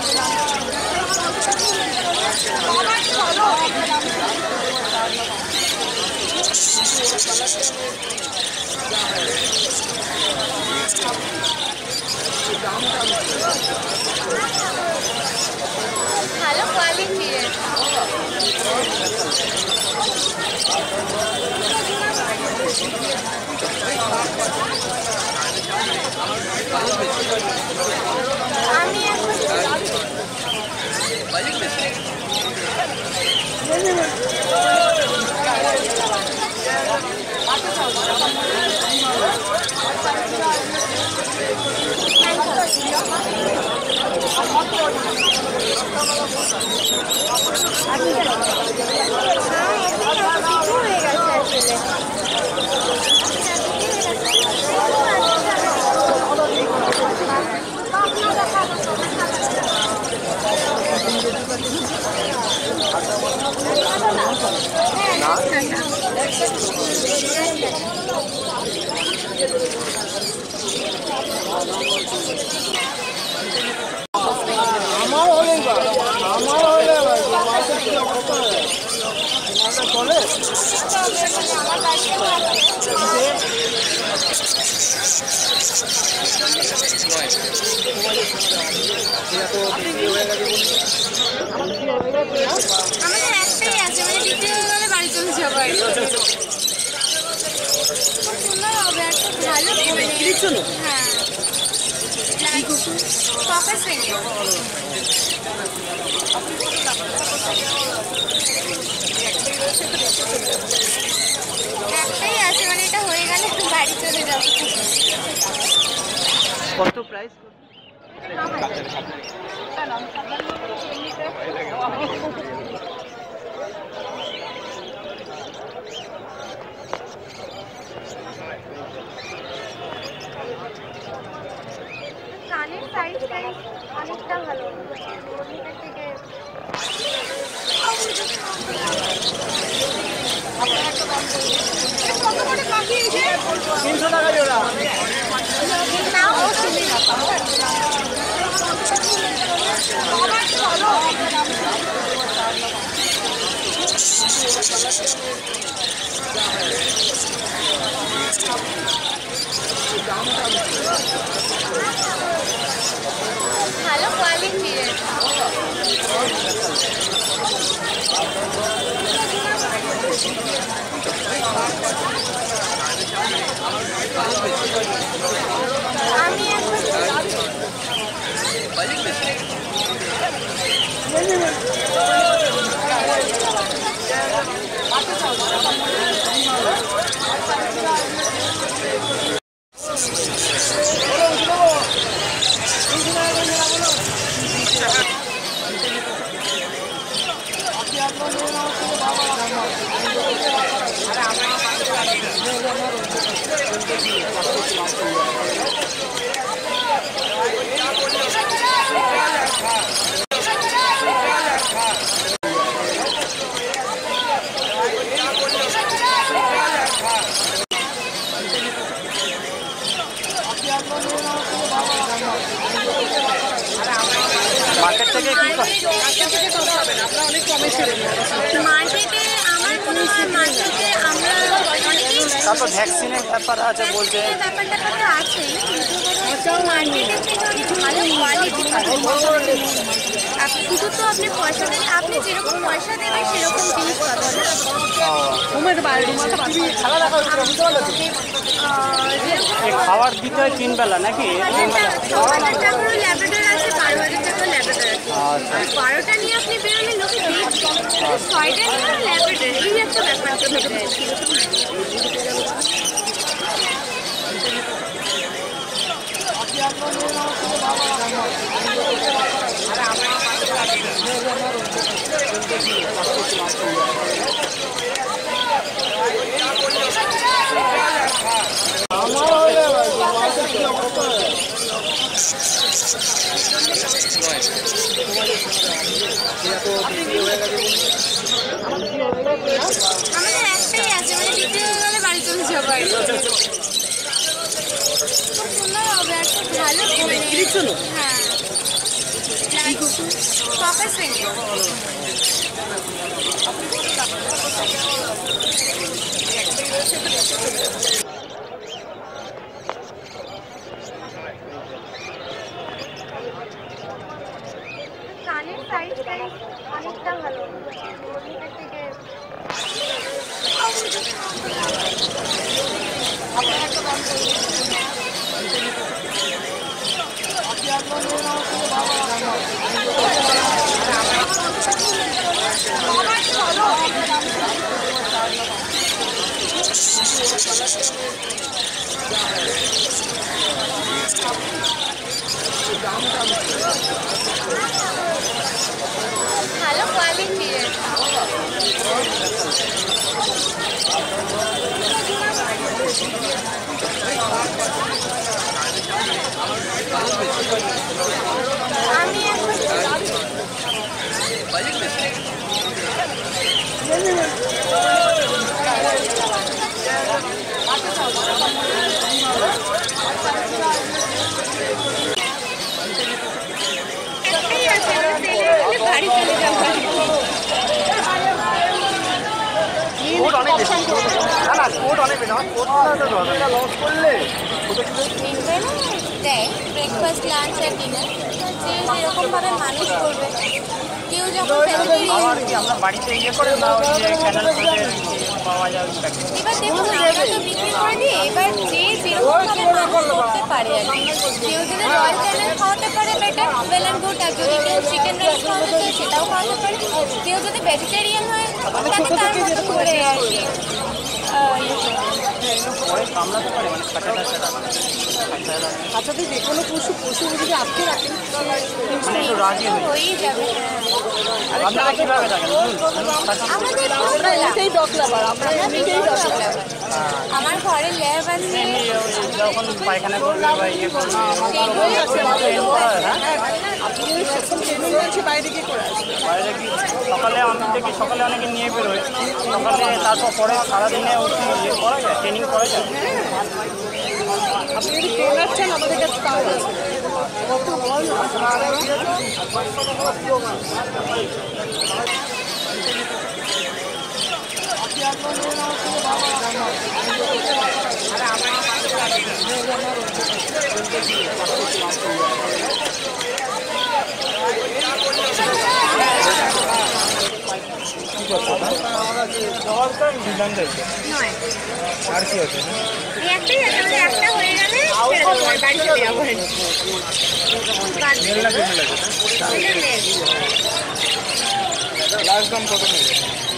ভালো কোয়ালিটি আমি আমাদের একটাই আছে, মানে বিক্রি হয়ে গেলে বাড়ি চলে যাবো। খুব সুন্দর হবে, একটা ভালো হ্যাঁ কপের শ্রেণী একটাই আছে, মানে এটা হয়ে গেলে বাড়ি চলে যাবো। কত প্রাইস? কানের সাইজটাই অনেকটা ভালো থেকে। কত করে পাখি? 300 টাকা জোড়া। ভালো কোয়ালিটি আমি মার্কেট থেকে মার্কেটে আমার মনে হয় মার্কেটে আমরা অনেকেই তারপর ভ্যাকসিনের ব্যাপার আছে বলতে ব্যাপারটা তো আছেই, কিন্তু মার্কেটের থেকে অনেক ভালো কোয়ালিটি আপনি শুধু তো আপনি পয়সা দেন, আপনি যেরকম পয়সা দেবেন সেরকম জিনিস পাবেন। খাবার দিতে হয় 3 বেলা নাকি? 6,000 টাকারও ল্যাবরেটর আছে, 12,000 টাকারও ল্যাবরেটর আছে। 12টা নিয়ে আপনি বেরোলে লোকে দেখবে, 6টা নিয়ে ল্যাবরেটর, এই একটা ব্যাপার তো হয়ে যায়। আমাদের একটাই আছে, মানে বিক্রি হয়ে গেলে বাড়ি চলে যাবো। খুব সুন্দর হবে, একটা ভালো হ্যাঁ ফোকাস ভেঙে কানের সাইজ অনেকটা ভালো মনিটার থেকে। ভালো কোয়ালিটির আমি বাড়ি চলে যাবো। কোট অনেক বেশি না না কোট অনেক বেশি আমার কোট লস করলে দেয় ব্রেকফাস্ট লাঞ্চ আর ডিনার যে যেরকমভাবে মানুষ করবে। কেউ যখন আবার কি আমরা বাড়িতে ইয়ে করে না ওই যে ক্যানেল পাওয়া যায় এবার দেখুন আমরা তো বিক্রি করে দিই। এবার যে যেরকমভাবে মানুষ করতে পারে আর কি। কেউ যদি রয়্যাল ক্যানেল খাওয়াতে পারে বেটার ওয়েল অ্যান্ড গুড। আর যদি কেউ চিকেন রাইস খাওয়াতে চায় সেটাও খাওয়াতে পারে। কেউ যদি ভেজিটেরিয়ান হয় তাকে তার মতো করে আর কি কামড়াতে পারে মানে বাচ্চাদের যে কোনো পশু যদি আটকে রাখেন মানে একটু রাজি হয়েই যাবে। আপনারা কীভাবে থাকেন আমাদের আমরা এটাই ডগ লাভার, আমরা এমনিতেই ডগ লাভার। আমার ঘরে ল্যাব আছে যখন পায়খানা করবে বা ইয়ে করবে সেইগুলোই আছে। আপনি যদি সেরকম ট্রেনিং আছে বাইরে গিয়ে করে আসবেন। বাইরে কি সকালে আমি দেখি সকালে অনেকে নিয়ে বেরোয় সকালে তারপর পরে সারাদিনে ইয়ে করা যায় ট্রেনিং করা যায়। আপনি যদি ট্রেনার চান আমাদের কাছে তাও আছে। আর কি আছে একটাই আছে আমাদের একটা হয়ে গেলে ছেড়ে দেবো আর বাড়ি চলে যাবো। লাস্ট দাম কত নেবে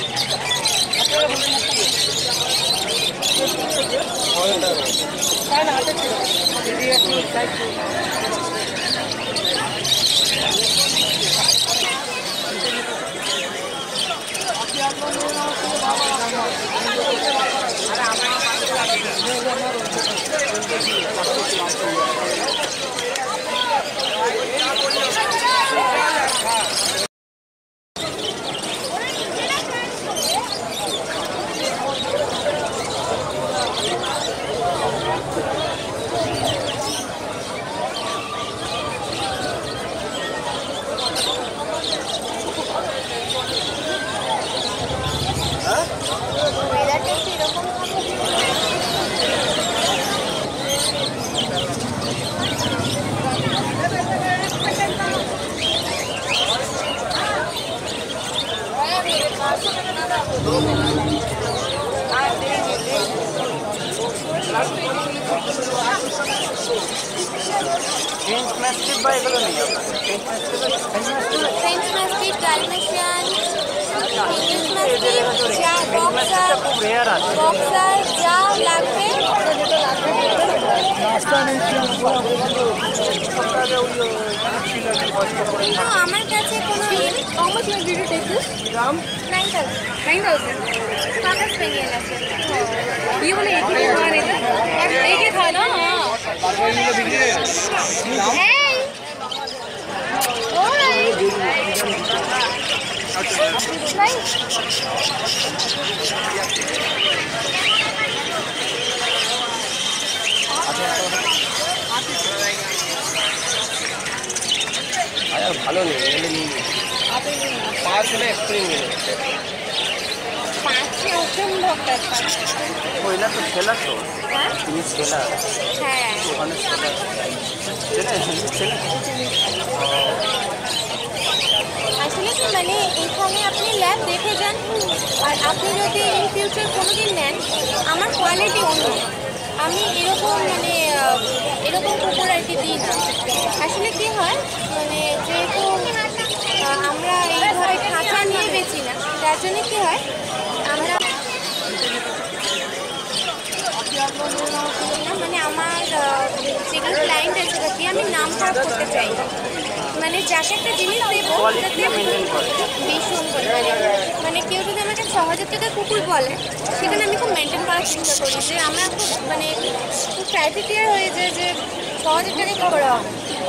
ফ্রেঞ্চ ম্যাস্টিফ বা এগুলো নেই French mastiff, Dalmatian, English mastiff, যা বক্সার, খুব রেয়ার আছে বক্সার যা লাগবে আমার কাছে কোনো How much did you take this? Gram? 9,000 কাগজ পেঙ্গেল আছে। ये वाला एक ही खाने का एक ही खाना Hey! Alright. Right. ভালো নেই, এলে নিয়ে নিই। 5 হলে এক্ষুনি নিয়ে নেব। 5 অসম্ভব ব্যাপার। ওইটা তো সেলার তো, হ্যাঁ তুমি সেলার, হ্যাঁ ওখানে সেলার ছেলে আসলে কি মানে এখানে আপনি ল্যাব দেখে যান, আর আপনি যদি ইন ফিউচার কোনোদিন নেন, আমার কোয়ালিটি অন্য। আমি এরকম মানে এরকম কুকুর আর কি দিই না। আসলে কি হয় মানে যেহেতু আমরা এইভাবে খাঁচা নিয়ে বেচি না, যার জন্য কী হয় আমরা মানে আমার যেগুলো ক্লায়েন্ট আছে তাকে আমি নাম খারাপ করতে চাই না। মানে যাকে একটা জিনিস দেবো যাতে ভীষণ পরিমাণে মানে কেউ যদি আমাকে 6,000 টাকার কুকুর বলে, সেখানে আমি খুব মেনটেন করার চেষ্টা করি যে আমরা খুব মানে খুব ক্রাইটেরিয়া হয়ে যায় যে 6,000 টাকা কী করা হবে।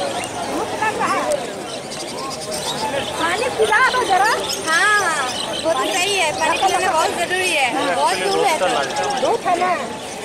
हाँ वो तो सही है, पानी पिलाना बहुत ज़रूरी है, बहुत दूर है।